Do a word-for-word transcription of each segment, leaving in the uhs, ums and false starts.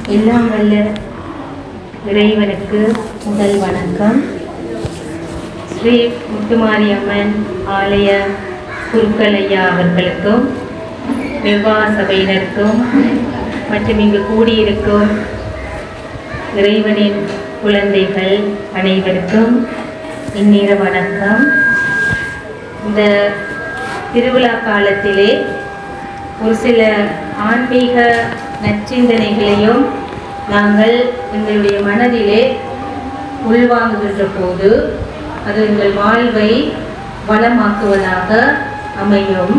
எல்லாம் வல்ல இறைவனுக்கு முதல் வணக்கம். ஸ்ரீ முத்துமாரியம்மன் ஆலய குருக்கள் ஐயா அவர்களுக்கும் நிர்வாக சபையினருக்கும் மற்றும் இங்கு கூடியிருக்கும் இறைவனின் குழந்தைகள் அனைவருக்கும் இந்நேர வணக்கம். இந்த திருவிழா காலத்திலே ஒரு சில ஆன்மீக நற்சிந்தனைகளையும் நாங்கள் எங்களுடைய மனதிலே உள்வாங்குகின்ற போது அது எங்கள் வாழ்வை வளமாக்குவதாக அமையும்.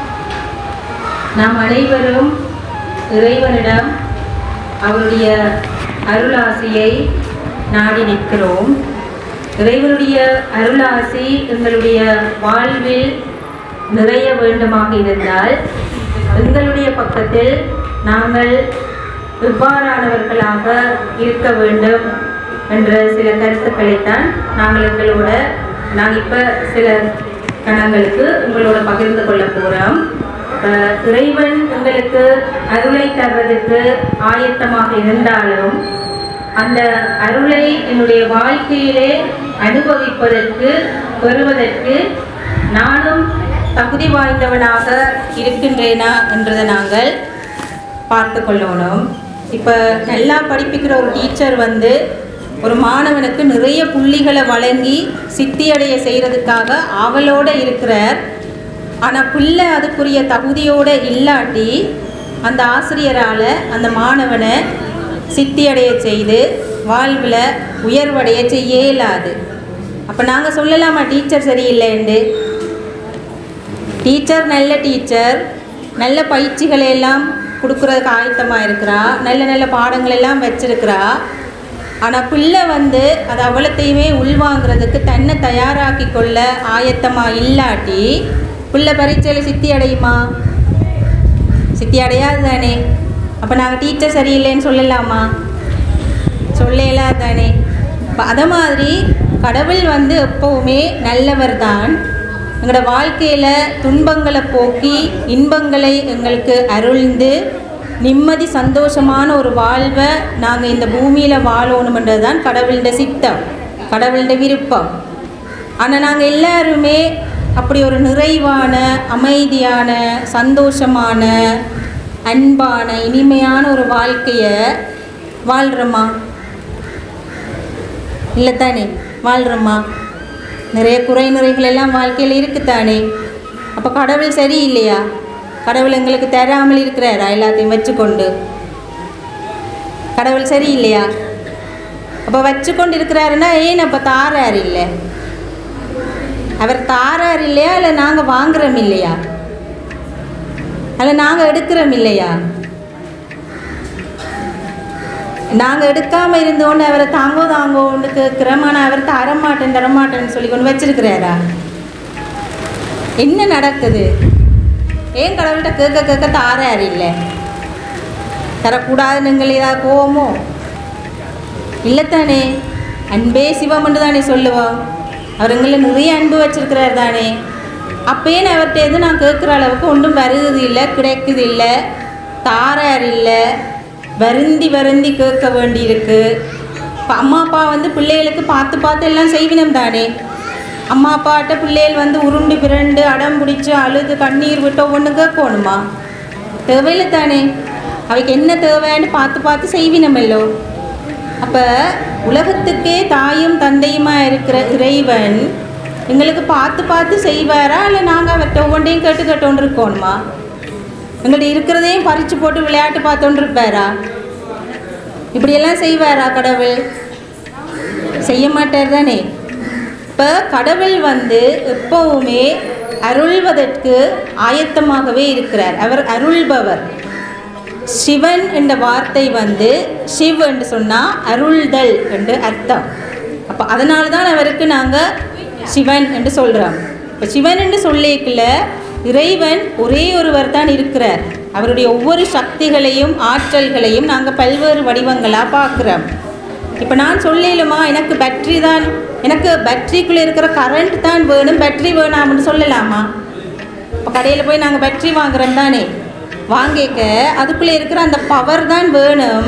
நாம் அனைவரும் இறைவனிடம் அவருடைய அருளாசியை நாடி நிற்கிறோம். இறைவனுடைய அருளாசி எங்களுடைய வாழ்வில் நிறைய வேண்டுமாக இருந்தால் எங்களுடைய பக்கத்தில் நாங்கள் இவ்வாறானவர்களாக இருக்க வேண்டும் என்ற சில கருத்துக்களைத்தான் நாங்கள் எங்களோட நாங்கள் இப்போ சில கணங்களுக்கு உங்களோட பகிர்ந்து கொள்ள போகிறோம். இறைவன் எங்களுக்கு அருளை தருவதற்கு ஆயத்தமாக இருந்தாலும் அந்த அருளை என்னுடைய வாழ்க்கையிலே அனுபவிப்பதற்கு பெறுவதற்கு நானும் தகுதி வாய்ந்தவனாக இருக்கின்றேனா என்றதை நாங்கள் பார்த்து கொள்ளணும். இப்போ நல்லா படிப்பிக்கிற ஒரு டீச்சர் வந்து ஒரு மாணவனுக்கு நிறைய புள்ளிகளை வழங்கி சித்தியடைய செய்கிறதுக்காக ஆவலோடு இருக்கிறார். ஆனால் பிள்ளை அதுக்குரிய தகுதியோடு இல்லாட்டி அந்த ஆசிரியரால் அந்த மாணவனை சித்தியடைய செய்து வாழ்வில் உயர்வடைய செய்ய இயலாது. அப்போ நாங்கள் சொல்லலாமா டீச்சர் சரியில்லைன்னு? டீச்சர் நல்ல டீச்சர் நல்ல பயிற்சிகளை எல்லாம் கொடுக்குறதுக்கு ஆயத்தமாக இருக்கிறா, நல்ல நல்ல பாடங்கள் எல்லாம் வச்சிருக்கிறா. ஆனால் பிள்ளை வந்து அது அவ்வளோத்தையுமே உள்வாங்கிறதுக்கு தன்னை தயாராக்கி கொள்ள ஆயத்தமாக இல்லாட்டி பிள்ளை பரீட்சையில் சித்தி அடையுமா? சித்தி அடையாது தானே. அப்போ நாங்கள் டீச்சர் சரியில்லைன்னு சொல்லலாமா? சொல்லலாம் தானே. இப்போ அதை மாதிரி கடவுள் வந்து எப்போவுமே நல்லவர் தான். எங்களோட வாழ்க்கையில் துன்பங்களை போக்கி இன்பங்களை எங்களுக்கு அருள்ந்து நிம்மதி சந்தோஷமான ஒரு வாழ்வை நாங்கள் இந்த பூமியில் வாழணுமென்றது தான் கடவுளுடைய சித்தம், கடவுளுடைய விருப்பம். ஆனால் நாங்கள் எல்லாருமே அப்படி ஒரு நிறைவான அமைதியான சந்தோஷமான அன்பான இனிமையான ஒரு வாழ்க்கையை வாழ்கிறோமா? இல்லை தானே, வாழ்கிறோமா? நிறைய குறை நிறைகள் எல்லாம் வாழ்க்கையில் இருக்குத்தானே. அப்போ கடவுள் சரி இல்லையா? கடவுள் எங்களுக்கு தராமல் இருக்கிறாரா எல்லாத்தையும் வச்சுக்கொண்டு? கடவுள் சரி இல்லையா? அப்போ வச்சுக்கொண்டு இருக்கிறாருன்னா ஏன் அப்போ தாரார் இல்லை? அவர் தாரார் இல்லையா? இல்லை நாங்கள் வாங்குறோம் இல்லையா? அல்ல நாங்கள் எடுக்கிறோம் இல்லையா? நாங்கள் எடுக்காமல் இருந்தோன்னு அவரை தாங்கோ தாங்கோன்னு கேட்குறோம். ஆனால் அவர் தரமாட்டேன் தரமாட்டேன்னு சொல்லி கொண்டு வச்சிருக்கிறாரா? என்ன நடக்குது? ஏன் கடவுள்கிட்ட கேட்க கேட்க தாரார் இல்லை? தரக்கூடாதுன்னு எங்கள் ஏதாவது கோவமோ? இல்லைத்தானே. அன்பே சிவம்னு தானே சொல்லுவோம். அவர் எங்களை நிறைய அன்பு வச்சிருக்கிறார் தானே. அப்பேன்னு அவர்கிட்ட எது நான் கேட்குற அளவுக்கு ஒன்றும் வருது இல்லை, கிடைக்குது இல்லை, தாரார் இல்லை, வருந்தி வருந்தி கேட்க வேண்டியிருக்கு. இப்போ அம்மா அப்பா வந்து பிள்ளைகளுக்கு பார்த்து பார்த்து எல்லாம் செய்வினம் தானே. அம்மா அப்பாட்ட பிள்ளைகள் வந்து உருண்டு பிறண்டு அடம் பிடிச்சி அழுது கண்ணீர் விட்டு ஒன்று கேட்கணுமா? தேவையில்லை தானே. அவைக்கு என்ன தேவைன்னு பார்த்து பார்த்து செய்வினமல்லோ. அப்போ உலகத்துக்கே தாயும் தந்தையுமா இருக்கிற இறைவன் எங்களுக்கு பார்த்து பார்த்து செய்வாரா? இல்லை நாங்கள் அவர்கிட்ட ஒவ்வொன்றையும் கேட்டு கேட்டோன்னு இருக்கணுமா? எங்கள்கிட்ட இருக்கிறதையும் பறித்து போட்டு விளையாட்டு பார்த்தோன்னு இருப்பாரா? இப்படியெல்லாம் செய்வாரா கடவுள்? செய்ய மாட்டார் தானே. இப்போ கடவுள் வந்து எப்போவுமே அருள்வதற்கு ஆயத்தமாகவே இருக்கிறார். அவர் அருள்பவர். சிவன் என்ற வார்த்தை வந்து சிவ் என்று சொன்னால் அருள்தல் என்று அர்த்தம். அப்போ அதனால தான் அவருக்கு நாங்கள் சிவன் என்று சொல்கிறோம். இப்போ சிவன் என்று சொல்லிக்கல இறைவன் ஒரே ஒருவர் தான் இருக்கிறார். அவருடைய ஒவ்வொரு சக்திகளையும் ஆற்றல்களையும் நாங்கள் பல்வேறு வடிவங்களாக பார்க்குறோம். இப்போ நான் சொல்லலுமா எனக்கு பேட்ரி தான், எனக்கு பேட்ரிக்குள்ளே இருக்கிற கரண்ட் தான் வேணும், பேட்ரி வேணாம்னு சொல்லலாமா? இப்போ கடையில் போய் நாங்கள் பேட்ரி வாங்குகிறோம் தானே. வாங்கிக்க அதுக்குள்ளே இருக்கிற அந்த பவர் தான் வேணும்,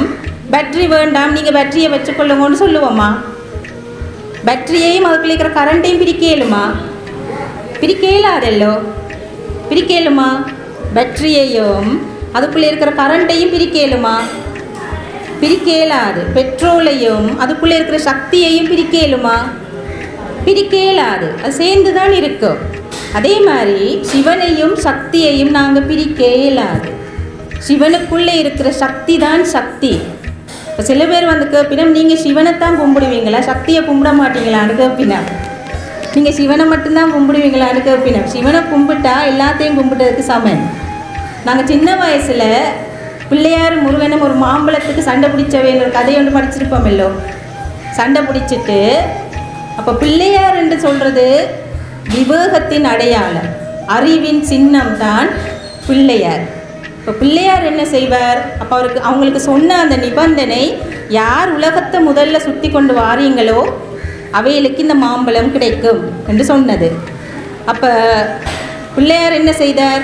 பேட்ரி வேண்டாம், நீங்கள் பேட்டரியை வச்சுக்கொள்ளுங்கன்னு சொல்லுவோம்மா? பேட்டரியையும் அதுக்குள்ள இருக்கிற கரண்ட்டையும் பிரிக்க இயலுமா? பிரிக்க இயலாதல்லோ. பிரிக்க இயலுமா? பேட்டரியையும் அதுக்குள்ளே இருக்கிற கரண்ட்டையும் பிரிக்க இயலுமா? பிரிக்க இயலாது. பெட்ரோலையும் அதுக்குள்ளே இருக்கிற சக்தியையும் பிரிக்க இயலுமா? பிரிக்க இயலாது. அது சேர்ந்து தான் இருக்கும். அதே மாதிரி சிவனையும் சக்தியையும் நாங்கள் பிரிக்க இயலாது. சிவனுக்குள்ளே இருக்கிற சக்தி தான் சக்தி. இப்போ சில பேர் வந்து கேட்பினா, நீங்கள் சிவனைத்தான் கும்பிடுவீங்களா, சக்தியை கும்பிட மாட்டீங்களான்னு கேட்பினா? நீங்கள் சிவனை மட்டும்தான் கும்பிடுவீங்களான்னு கேட்பினா? சிவனை கும்பிட்டா எல்லாத்தையும் கும்பிட்டதுக்கு சமன். நாங்கள் சின்ன வயசில் பிள்ளையார் முருகனும் ஒரு மாம்பழத்துக்கு சண்டை பிடிச்சவேன்னு ஒரு கதையை ஒன்று படிச்சிருப்போமல்லோ. சண்டை பிடிச்சிட்டு அப்போ பிள்ளையார் என்று சொல்கிறது விவேகத்தின் அடையாளம், அறிவின் சின்னம் தான் பிள்ளையார். இப்போ பிள்ளையார் என்ன செய்வார்? அப்போ அவருக்கு அவங்களுக்கு சொன்ன அந்த நிபந்தனை, யார் உலகத்தை முதல்ல சுற்றி கொண்டு வாரீங்களோ அவைகளுக்கு இந்த மாம்பழம் கிடைக்கும் என்று சொன்னது. அப்போ பிள்ளையார் என்ன செய்தார்?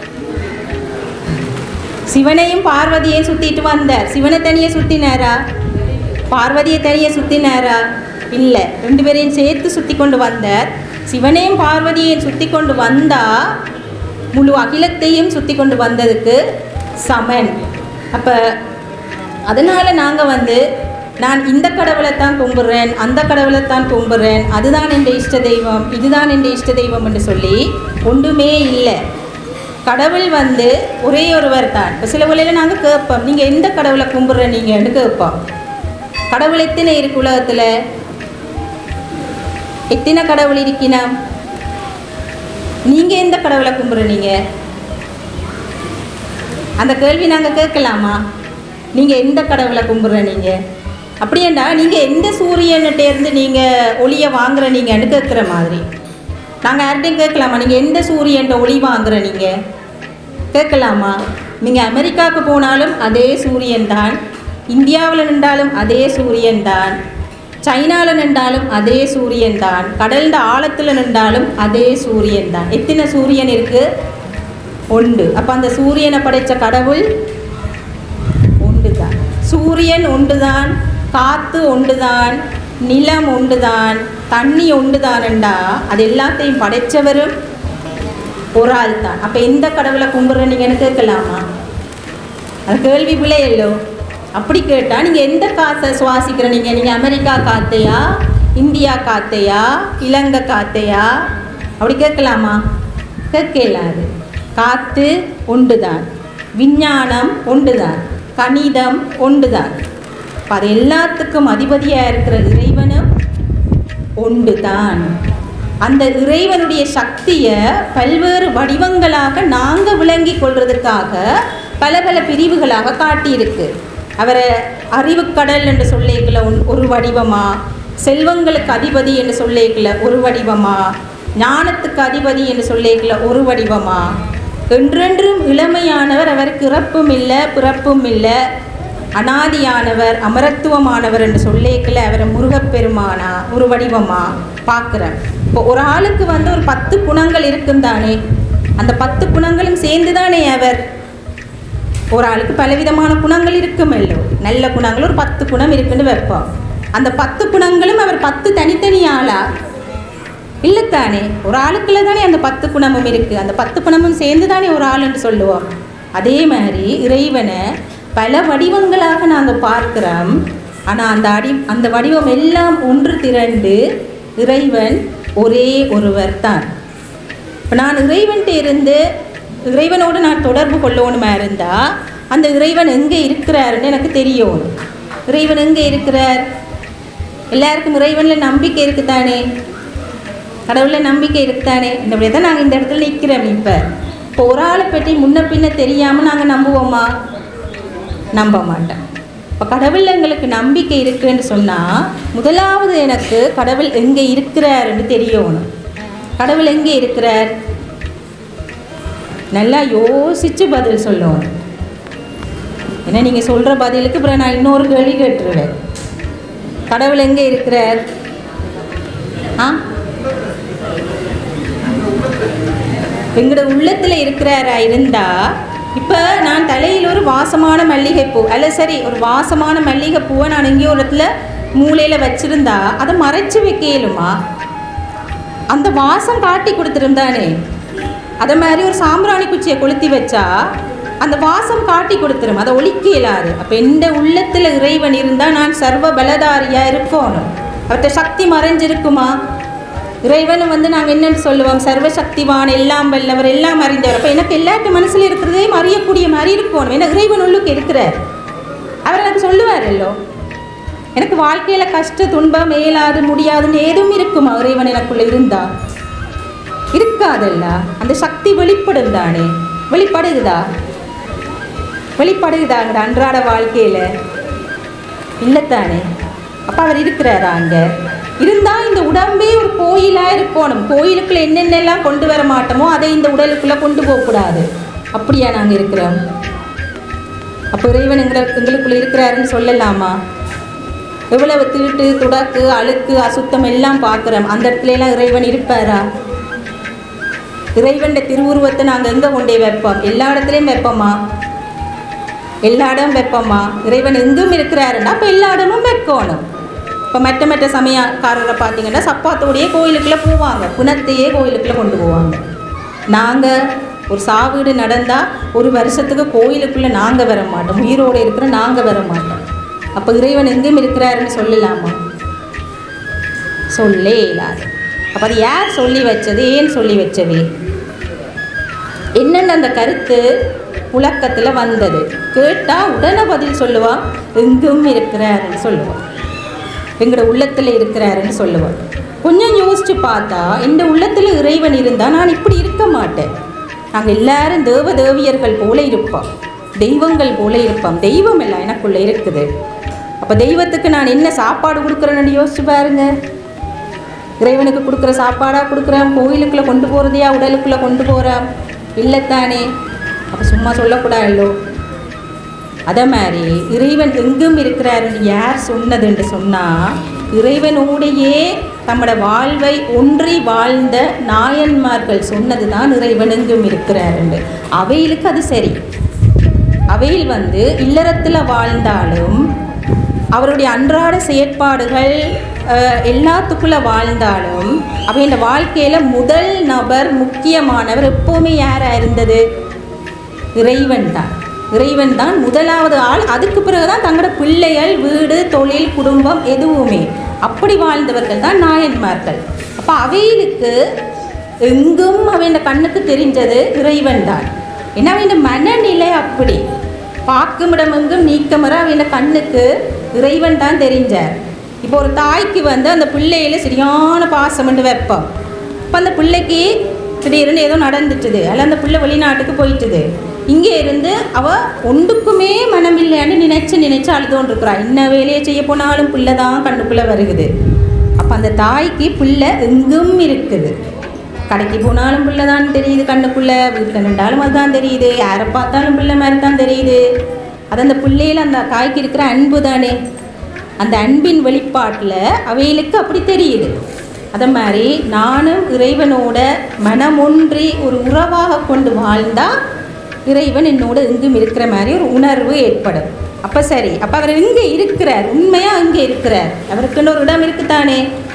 சிவனையும் பார்வதியையும் சுற்றிட்டு வந்தார். சிவனை தனியை சுற்றினாரா? பார்வதியை தனியை சுற்றினாரா? இல்லை, ரெண்டு பேரையும் சேர்த்து சுற்றி கொண்டு வந்தார். சிவனையும் பார்வதியையும் சுற்றி கொண்டு வந்தால் முழு அகிலத்தையும் சுற்றி கொண்டு வந்ததுக்கு சமன். அப்போ அதனால் நாங்கள் வந்து நான் இந்த கடவுளை தான் கும்பிட்றேன், அந்த கடவுளை தான் கும்பிட்றேன், அதுதான் என் இஷ்ட தெய்வம், இதுதான் என் இஷ்ட தெய்வம் என்று சொல்லி ஒன்றுமே இல்லை. கடவுள் வந்து ஒரே ஒருவர் தான். இப்போ சில வேளையில் நாங்கள் கேட்போம், நீங்கள் எந்த கடவுளை கும்பிட்ற நீங்கன்னு கேட்போம். கடவுள் எத்தனை இருக்கு உலகத்தில்? எத்தனை கடவுள் இருக்கினோம்? நீங்கள் எந்த கடவுளை கும்பிட்றீங்க? அந்த கேள்வி நாங்கள் கேட்கலாமா? நீங்கள் எந்த கடவுளை கும்பிட்ற நீங்கள்? அப்படியேண்டா நீங்கள் எந்த சூரியன்கிட்டேருந்து நீங்கள் ஒளியை வாங்குற நீங்கன்னு கேட்குற மாதிரி நாங்கள் யார்கிட்டையும் கேட்கலாமா? நீங்கள் எந்த சூரியன்ட்ட ஒளி வாங்குற நீங்கள் கேட்கலாமா? நீங்கள் அமெரிக்காவுக்கு போனாலும் அதே சூரியன் தான், இந்தியாவில் நின்றாலும் அதே சூரியன் தான், சைனாவில் நின்றாலும் அதே சூரியன் தான், கடல்ந்த ஆழத்தில் நின்றாலும் அதே சூரியன் தான். எத்தனை சூரியன் இருக்குது? ஒன்று. அப்போ அந்த சூரியனை படைத்த கடவுள் ஒன்று தான். சூரியன் ஒன்று தான், காற்று ஒன்று தான், நிலம் ஒன்று தான், தண்ணி ஒன்று தானண்டா அது எல்லாத்தையும் படைத்தவரும் ஒரு ஆள் தான். அப்போ எந்த கடவுளை கும்பிட்ற நீங்கன்னு கேட்கலாமா? அது கேள்வி பிள்ளையல்லோ. அப்படி கேட்டால் நீங்கள் எந்த காற்றை சுவாசிக்கிற நீங்கள்? நீங்கள் அமெரிக்கா காற்றையா, இந்தியா காற்றையா, இலங்கை காற்றையா? அப்படி கேட்கலாமா? கேட்கலாது. காற்று ஒன்று தான், விஞ்ஞானம் ஒன்று தான், கணிதம் ஒன்று தான். இப்போ அது எல்லாத்துக்கும் அதிபதியாக இருக்கிற இறைவனும் ஒன்று தான். அந்த இறைவனுடைய சக்தியை பல்வேறு வடிவங்களாக நாங்கள் விளங்கி கொள்றதுக்காக பல பல பிரிவுகளாக காட்டியிருக்கு. அவரை அறிவுக்கடல் என்று சொல்லிக்கல ஒரு வடிவமா, செல்வங்களுக்கு அதிபதி என்று சொல்லிக்கல ஒரு வடிவமா, ஞானத்துக்கு அதிபதி என்று சொல்லிக்கல ஒரு வடிவமா, என்றென்றும் இளமையானவர், அவருக்கு இறப்பும் இல்லை பிறப்பும் இல்லை, அனாதியானவர் அமரத்துவமானவர் என்று சொல்லிக்கல அவரை முருகப்பெருமானா ஒரு வடிவமா பார்க்குறேன். இப்போ ஒரு ஆளுக்கு வந்து ஒரு பத்து குணங்கள் இருக்கும் தானே, அந்த பத்து குணங்களும் சேர்ந்து தானே அவர். ஒரு ஆளுக்கு பலவிதமான குணங்கள் இருக்குமல்லோ, நல்ல குணங்கள் ஒரு பத்து குணம் இருக்குன்னு வைப்போம். அந்த பத்து குணங்களும் அவர் பத்து தனித்தனி ஆளா இல்லைத்தானே? ஒரு ஆளுக்குள்ள தானே அந்த பத்து குணமும் இருக்குது. அந்த பத்து குணமும் சேர்ந்து தானே ஒரு ஆளுன்னு சொல்லுவோம். அதே மாதிரி இறைவனை பல வடிவங்களாக நாங்கள் பார்க்கிறோம். ஆனால் அந்த அடி அந்த வடிவம் எல்லாம் ஒன்று திரண்டு இறைவன் ஒரே ஒருவர் தான். இப்போ நான் இறைவன்கிட்ட இருந்து இறைவனோடு நான் தொடர்பு கொள்ளணுமா இருந்தால் அந்த இறைவன் எங்கே இருக்கிறாருன்னு எனக்கு தெரியும். இறைவன் எங்கே இருக்கிறார்? எல்லாருக்கும் இறைவனில் நம்பிக்கை இருக்குதானே, கடவுளில் நம்பிக்கை இருக்குதானே. இந்த அப்படியே தான் நாங்கள் இந்த இடத்துல நிற்கிறோம். இப்போ இப்போ ஒரு ஆளை பற்றி முன்ன பின்ன தெரியாமல் நாங்கள் நம்புவோமா? நம்ப மாட்டேன். இப்போ கடவுள் எங்களுக்கு நம்பிக்கை இருக்குன்னு சொன்னால் முதலாவது எனக்கு கடவுள் எங்கே இருக்கிறாருன்னு தெரியணும். கடவுள் எங்கே இருக்கிறார்? நல்லா யோசித்து பதில் சொல்லணும். ஏன்னா நீங்கள் சொல்கிற பதிலுக்கு அப்புறம் நான் இன்னொரு கேள்வி கேட்டுருவேன். கடவுள் எங்கே இருக்கிறார்? ஆ எங்களோட உள்ளத்தில் இருக்கிறாரா இருந்தால் இப்போ நான் தலையில் ஒரு வாசமான மல்லிகைப்பூ அல்ல சரி ஒரு வாசமான மல்லிகைப்பூவை நான் எங்கேயோ ஒரு இடத்துல மூலையில் வச்சுருந்தா அதை மறைச்சி வைக்க இயலுமா? அந்த வாசம் காட்டி கொடுத்துருந்தானே. அதை மாதிரி ஒரு சாம்பிராணி குச்சியை கொளுத்தி வச்சா அந்த வாசம் காட்டி கொடுத்துரும், அதை ஒழிக்க இயலாது. அப்போ எந்த உள்ளத்தில் இறைவன் இருந்தால் நான் சர்வ பலதாரியாக இருக்கணும். அவர்கிட்ட சக்தி மறைஞ்சிருக்குமா? இறைவன் வந்து நாங்கள் என்னென்னு சொல்லுவோம், சர்வசக்திவான், எல்லாம் வல்லவர், எல்லாம் அறிந்தவர். அப்போ எனக்கு எல்லாட்டு மனசில் இருக்கிறதே அறியக்கூடிய மாதிரி இருக்கணும். ஏன்னா இறைவன் உள்ளுக்கு இருக்கிறார். அவர் எனக்கு சொல்லுவார் எல்லோ, எனக்கு வாழ்க்கையில் கஷ்ட துன்பம் மேலாது முடியாதுன்னு எதுவும் இருக்குமா? இறைவன் எனக்குள்ளே இருந்தா இருக்காதல்ல. அந்த சக்தி வெளிப்படும் தானே, வெளிப்படுகுதா? வெளிப்படுகுதாங்க அன்றாட வாழ்க்கையில் இல்லைத்தானே. அப்போ அவர் இருக்கிறாரா? அங்கே இருந்தால் இந்த உடம்பே ஒரு கோயிலாக இருக்கணும். கோயிலுக்குள்ளே என்னென்னலாம் கொண்டு வர மாட்டோமோ அதை இந்த உடலுக்குள்ளே கொண்டு போகக்கூடாது. அப்படியா நாங்கள் இருக்கிறோம்? அப்போ இறைவன் எங்களை எங்களுக்குள்ளே இருக்கிறாருன்னு சொல்லலாமா? எவ்வளவு தீட்டு துடக்கு அழுக்கு அசுத்தம் எல்லாம் பார்க்குறோம், அந்த இடத்துலலாம் இறைவன் இருப்பாரா? இறைவன் திருவுருவத்தை நாங்கள் எங்கே கொண்டே வைப்போம்? எல்லா இடத்துலையும் வைப்போமா? எல்லா இடம் வைப்போமா? இறைவன் எங்கும் இருக்கிறாருன்னா அப்போ எல்லா இடமும் வைக்கணும். இப்போ மற்ற மற்ற சமயக்காரரை பார்த்தீங்கன்னா சப்பாத்தோடையே கோயிலுக்குள்ளே போவாங்க, புனத்தையே கோயிலுக்குள்ளே கொண்டு போவாங்க. நாங்கள் ஒரு சாவீடு நடந்தால் ஒரு வருஷத்துக்கு கோயிலுக்குள்ளே நாங்கள் வர மாட்டோம், உயிரோடு இருக்கிற நாங்கள் வர மாட்டோம். அப்போ இறைவன் எங்கும் இருக்கிறாருன்னு சொல்லலாமா? சொல்லே இல்லாது. அப்போ அது யார் சொல்லி வச்சது, ஏன் சொல்லி வச்சது, என்னென்ன அந்த கருத்து புழக்கத்தில் வந்தது கேட்டால் உடனே பதில் சொல்லுவான், எங்கும் இருக்கிறாருன்னு சொல்லுவான், எங்களோட உள்ளத்தில் இருக்கிறாருன்னு சொல்லுவான். கொஞ்சம் யோசித்து பார்த்தா இந்த உள்ளத்தில் இறைவன் இருந்தால் நான் இப்படி இருக்க மாட்டேன். நாங்கள் எல்லாரும் தேவ தேவியர்கள் போல இருப்போம், தெய்வங்கள் போல இருப்போம். தெய்வம் எல்லாம் எனக்குள்ளே இருக்குது. அப்போ தெய்வத்துக்கு நான் என்ன சாப்பாடு கொடுக்குறேன்னு யோசிச்சு பாருங்க. இறைவனுக்கு கொடுக்குற சாப்பாடாக கொடுக்குறேன், கோயிலுக்குள்ளே கொண்டு போகிறதையா உடலுக்குள்ளே கொண்டு போகிறோம்? இல்லைத்தானே. அப்போ சும்மா சொல்லக்கூடாதோ. அதே மாதிரி இறைவன் எங்கும் இருக்கிறாருன்னு யார் சொன்னதுன்னு சொன்னால், இறைவனோடையே நம்மளோட வாழ்வை ஒன்றி வாழ்ந்த நாயன்மார்கள் சொன்னது தான் இறைவன் எங்கும் இருக்கிறாருன்னு. அவைகளுக்கு அது சரி. அவையில் வந்து இல்லறத்தில் வாழ்ந்தாலும் அவருடைய அன்றாட செயற்பாடுகள் எல்லாத்துக்குள்ளே வாழ்ந்தாலும் அவை இந்த வாழ்க்கையில் முதல் நபர் முக்கியமானவர் எப்போவுமே யாராக இருந்தது? இறைவன் தான். இறைவன் தான் முதலாவது ஆள். அதுக்கு பிறகு தான் தங்களோட பிள்ளைகள், வீடு, தொழில், குடும்பம் எதுவுமே. அப்படி வாழ்ந்தவர்கள் தான் நாயன்மார்கள். அப்போ அவைகளுக்கு எங்கும் அவன் கண்ணுக்கு தெரிஞ்சது இறைவன் தான். ஏன்னா அவன் மனநிலை அப்படி பார்க்குமிடம் எங்கும் நீக்கமர அவன் கண்ணுக்கு இறைவன் தான் தெரிஞ்சார். இப்போ ஒரு தாய்க்கு வந்து அந்த பிள்ளையில சரியான பாசம்னு வைப்போம். இப்போ அந்த பிள்ளைக்கு திடீர்னு ஏதோ நடந்துட்டுது, அல்ல அந்த பிள்ளை வெளிநாட்டுக்கு போயிட்டுது. இங்கே இருந்து அவள் ஒன்றுக்குமே மனமில்லைன்னு நினைச்சு நினைச்சு அழுதோன்னு இருக்கிறா. என்ன வேலையை செய்ய போனாலும் பிள்ளை தான் கண்ணுக்குள்ளே வருகுது. அப்போ அந்த தாய்க்கு பிள்ளை எங்கும் இருக்குது. கடைக்கு போனாலும் பிள்ளை தான் தெரியுது கண்ணுக்குள்ளே, வீட்டில் நின்றாலும் அதுதான் தெரியுது, யாரை பார்த்தாலும் பிள்ளை மாதிரி தான் தெரியுது. அது அந்த பிள்ளையில் அந்த தாய்க்கு இருக்கிற அன்பு தானே. அந்த அன்பின் வெளிப்பாட்டில் அவைகளுக்கு அப்படி தெரியுது. அதை மாதிரி நானும் இறைவனோட மனமொன்றி ஒரு உறவாக கொண்டு வாழ்ந்தால் இறைவன் என்னோட எங்கும் இருக்கிற மாதிரி ஒரு உணர்வு ஏற்படும். அப்போ சரி, அப்போ அவர் எங்கே இருக்கிறார்? உண்மையாக அங்கே இருக்கிறார். அவருக்குன்னு ஒரு இடம் இருக்குத்தானே.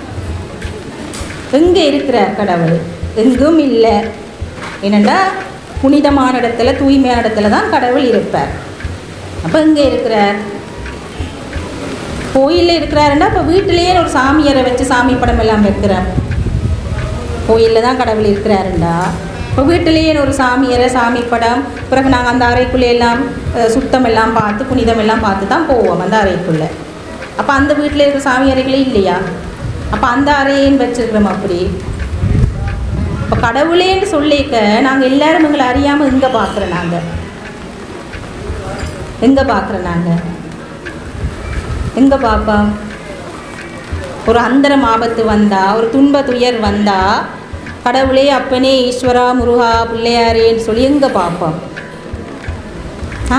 எங்கே இருக்கிறார் கடவுள்? எங்கும் இல்லை. ஏனெண்டா புனிதமான இடத்துல, தூய்மையான இடத்துல தான் கடவுள் இருப்பார். அப்போ எங்கே இருக்கிறார்? கோயிலில் இருக்கிறாருன்னா இப்போ வீட்டிலேயே ஒரு சாமியரை வச்சு சாமி படம் எல்லாம் வைக்கிறேன். கோயிலில் தான் கடவுள் இருக்கிறாருண்டா இப்போ வீட்டிலேயே ஒரு சாமியரை, சாமி படம், பிறகு நாங்கள் அந்த அறைக்குள்ளே எல்லாம் சுத்தம் எல்லாம் பார்த்து புனிதம் எல்லாம் பார்த்து தான் போவோம் அந்த அறைக்குள்ளே. அப்போ அந்த வீட்டில் இருக்கிற சாமி அறைகளே இல்லையா? அப்போ அந்த அறையேன்னு வச்சுருக்கிறோம். அப்படி இப்போ கடவுளேன்னு சொல்லிக்க நாங்கள் எல்லாரும் எங்களை அறியாமல் எங்கே பார்க்குறோம்? நாங்கள் எங்கே பார்க்குறோம்? நாங்கள் எங்கே பார்ப்போம்? ஒரு அந்தரம் ஆபத்து வந்தால், ஒரு துன்ப துயர் வந்தால் கடவுளே, அப்பனே, ஈஸ்வரா, முருகா, பிள்ளையாரேன்னு சொல்லி எங்கே பார்ப்போம்? ஆ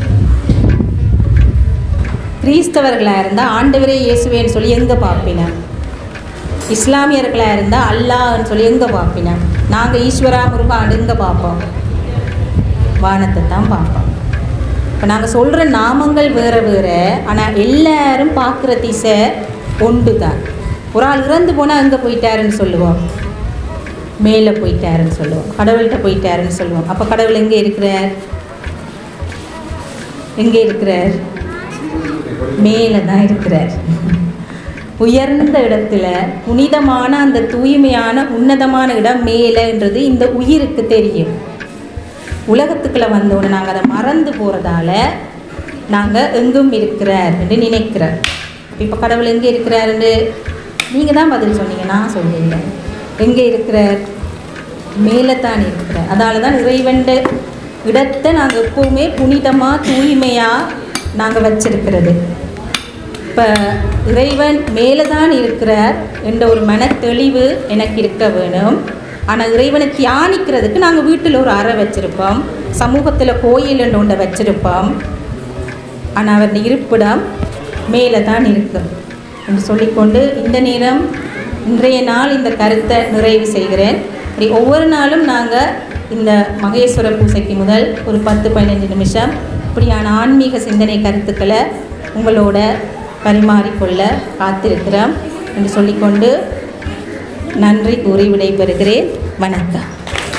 கிறிஸ்தவர்களாக இருந்தால் ஆண்டவரே இயேசுவேன்னு சொல்லி எங்கே பார்ப்பினா? இஸ்லாமியர்களாக இருந்தால் அல்லாஹ்ன்னு சொல்லி எங்கே பார்ப்பினா? நாங்கள் ஈஸ்வரா, முருகான்னு எங்கே பார்ப்போம்? வானத்தை தான் பார்ப்பான். இப்போ நாங்கள் சொல்கிற நாமங்கள் வேறு வேறு, ஆனால் எல்லாரும் பார்க்குற திசை ஒன்று தான். ஒரு ஆள் இறந்து போனால் எங்கே போயிட்டாருன்னு சொல்லுவோம், மேலே போயிட்டாருன்னு சொல்லுவோம், கடவுள்கிட்ட போயிட்டாருன்னு சொல்லுவோம். அப்போ கடவுள் எங்கே இருக்கிறார்? எங்கே இருக்கிறார்? மேலே தான் இருக்கிறார். உயர்ந்த இடத்துல புனிதமான அந்த தூய்மையான உன்னதமான இடம் மேலேன்றது இந்த உயிருக்கு தெரியும். உலகத்துக்குள்ளே வந்தோன்னு நாங்கள் அதை மறந்து போகிறதால நாங்கள் எங்கும் இருக்கிறார் என்று நினைக்கிறோம். இப்போ கடவுள் எங்கே இருக்கிறாருன்னு நீங்கள் தான் பதில் சொன்னீங்க, நான் சொல்லல. எங்கே இருக்கிறார்? மேலே தான் இருக்கிறார். அதனால தான் இறைவண்ட இடத்தை நாங்கள் எப்போவுமே புனிதமாக தூய்மையாக நாங்கள் வச்சிருக்கிறது. இப்போ இறைவன் மேலே தான் இருக்கிறார் என்ற ஒரு மன தெளிவு எனக்கு இருக்க வேணும். ஆனால் இறைவனை தியானிக்கிறதுக்கு நாங்கள் வீட்டில் ஒரு அறை வச்சுருப்போம், சமூகத்தில் கோயில் ஒன்றை வச்சுருப்போம். ஆனால் அவருடைய இருப்பிடம் மேலே தான் இருக்கும் என்று சொல்லிக்கொண்டு இந்த நேரம் இன்றைய நாள் இந்த கருத்தை நிறைவு செய்கிறேன். அப்படி ஒவ்வொரு நாளும் நாங்கள் இந்த மகேஸ்வர பூசைக்கு முதல் ஒரு பத்து பதினஞ்சு நிமிஷம் இப்படியான ஆன்மீக சிந்தனை கருத்துக்களை உங்களோட பரிமாறிக்கொள்ள காத்திருக்கிறோம் என்று சொல்லிக்கொண்டு நன்றி கூறி விடைபெறுகிறேன். வணக்கம்.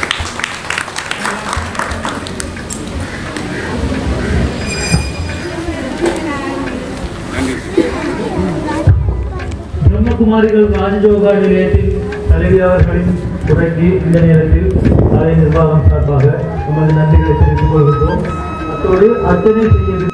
பிரம்மகுமாரிகள் ராஜயோகா நிலையத்தின் தலைவி அவர்களின் உரைக்கு இந்த நேரத்தில் ஆலய நிர்வாகம் சார்பாக நமது நன்றிகளை தெரிவித்துக் கொள்கின்றோம். அத்தோடு அர்ச்சனை செய்ய